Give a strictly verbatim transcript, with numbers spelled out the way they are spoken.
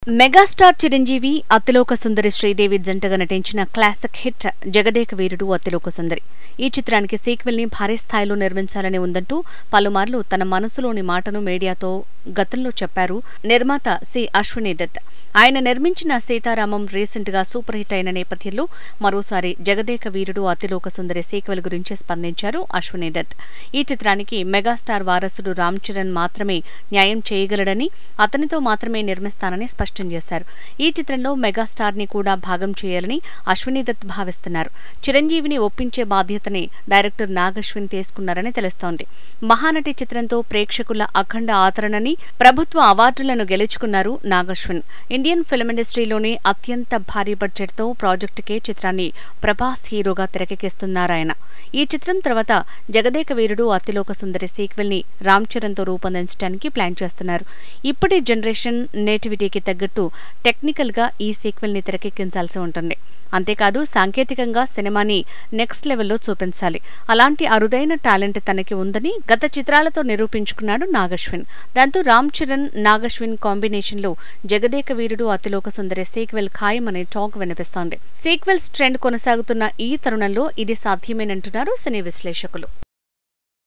Megastar Chiranjeevi అతిలోక సుందరి శ్రీదేవి జంటగా నటించిన క్లాసిక్ హిట్ జగదేక వీరుడు అతిలోక సుందరి. ఈ చిత్రానికి సీక్వెల్ ని భారీ స్థాయిలో నిర్మించాలని ఉందంటూ పలుమార్లు తన మనసులోని మాటను మీడియాతో గతంలో చెప్పారు నిర్మాత సి అశ్విని దత్. ఆయన నిర్మించిన సీతారామం రీసెంట్ గా సూపర్ హిట్ అయిన నేపథ్యంలో మరోసారి జగదేక వీరుడు అతిలోక సుందరి సీక్వెల్ గురించి స్పందించారు అశ్విని దత్. ఈ చిత్రానికి మెగాస్టార్ వారసుడు రామ్ చరణ్ మాత్రమే న్యాయం చేయగలడని, అతనితో మాత్రమే నిర్మిస్తానని స్పష్టం చేశారు. ఈ చిత్రంలో మెగాస్టార్ ని కూడా భాగం చేయాలని అశ్విని దత్ భావిస్తున్నారు. చిరంజీవిని ఒప్పించే బాధ్యతని డైరెక్టర్ నాగశ్విన్ తీసుకున్నారని తెలుస్తోంది. మహానటి చిత్రంతో ప్రేక్షకుల అఖండ ఆదరణని, ప్రభుత్వ అవార్డులను గెలుచుకున్నారు నాగశ్విన్. ఇండియన్ ఫిల్మ్ ఇండస్ట్రీలోనే అత్యంత భారీ బడ్జెట్ తో ప్రాజెక్టుకే చిత్రాన్ని ప్రభాస్ హీరోగా తెరకెక్కిస్తున్నారాయన. ఈ చిత్రం తర్వాత జగదేక వీరుడు అతిలోక సుందరి సీక్వెల్ ని రామ్ చరణ్ తో రూపొందించడానికి ప్లాన్ చేస్తున్నారు. ఇప్పటి జనరేషన్ నేటివిటీకి తగ్గట్టు టెక్నికల్ గా ఈ సీక్వెల్ ని తెరకెక్కించాల్సి ఉంటుంది. అంతేకాదు సాంకేతికంగా సినిమాని నెక్స్ట్ లెవెల్లో చూపించాలి. అలాంటి అరుదైన టాలెంట్ తనకి ఉందని గత చిత్రాలతో నిరూపించుకున్నాడు నాగశ్విన్. దాంతో రామ్ చరణ్ నాగశ్విన్ కాంబినేషన్ లో జగదేక వీరుడు అతిలోక సుందరి సీక్వెల్ ఖాయమనే టాక్ వినిపిస్తోంది. సీక్వెల్స్ ట్రెండ్ కొనసాగుతున్న ఈ తరుణంలో ఇది సాధ్యమేనంటున్నారు సినీ విశ్లేషకులు.